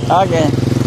Okey.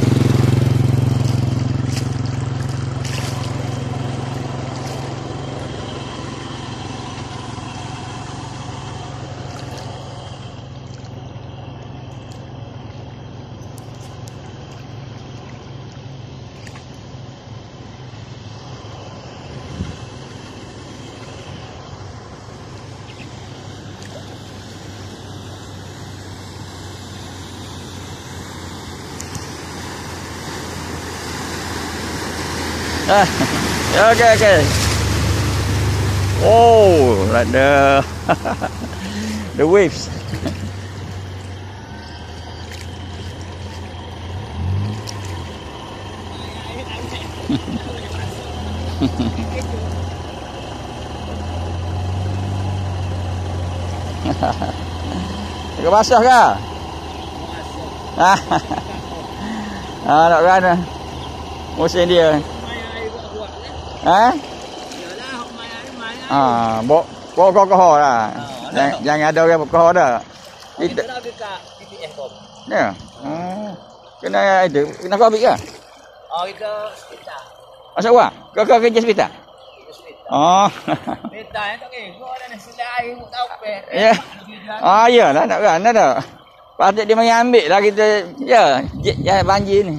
Okay. Oh, like the waves. Kau basah ke? Nak kan musim dia. Bawa kokoh lah. Jangan ada orang kokoh dah. Kita nak dekat PPF bom. Ya. Kena itu, kena kau ambil ke? Kita hospital. Asal wah? Kau kerja hospital? Oh. Hospital yang tak kira. Kau ada nasi air, mu tahu pet. Ya. Iyalah nak kan ada. Patut dia mai ambil lah kita. Ya, banjir ni.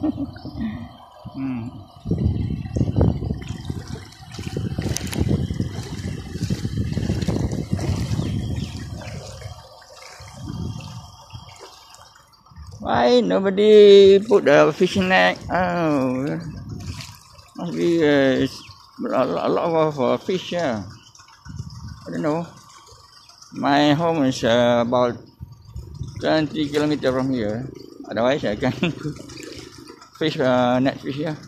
Why nobody put the fishing net? Oh, must be a lot of fish here. I don't know. My home is about 20 kilometers from here. Otherwise, I can fish net fish here.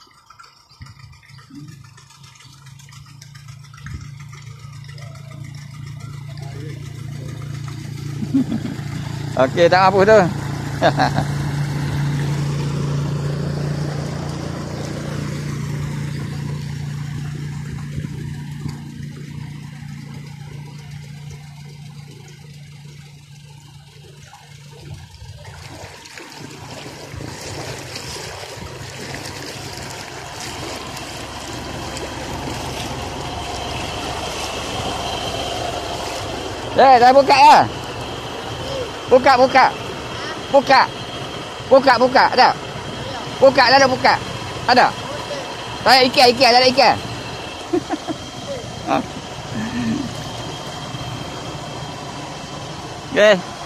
Okay, tak apa tu. Dah buka ya? Buka. Ada? Buka dah ada buka. Ada? Saya ikan, ada ikan. Okay.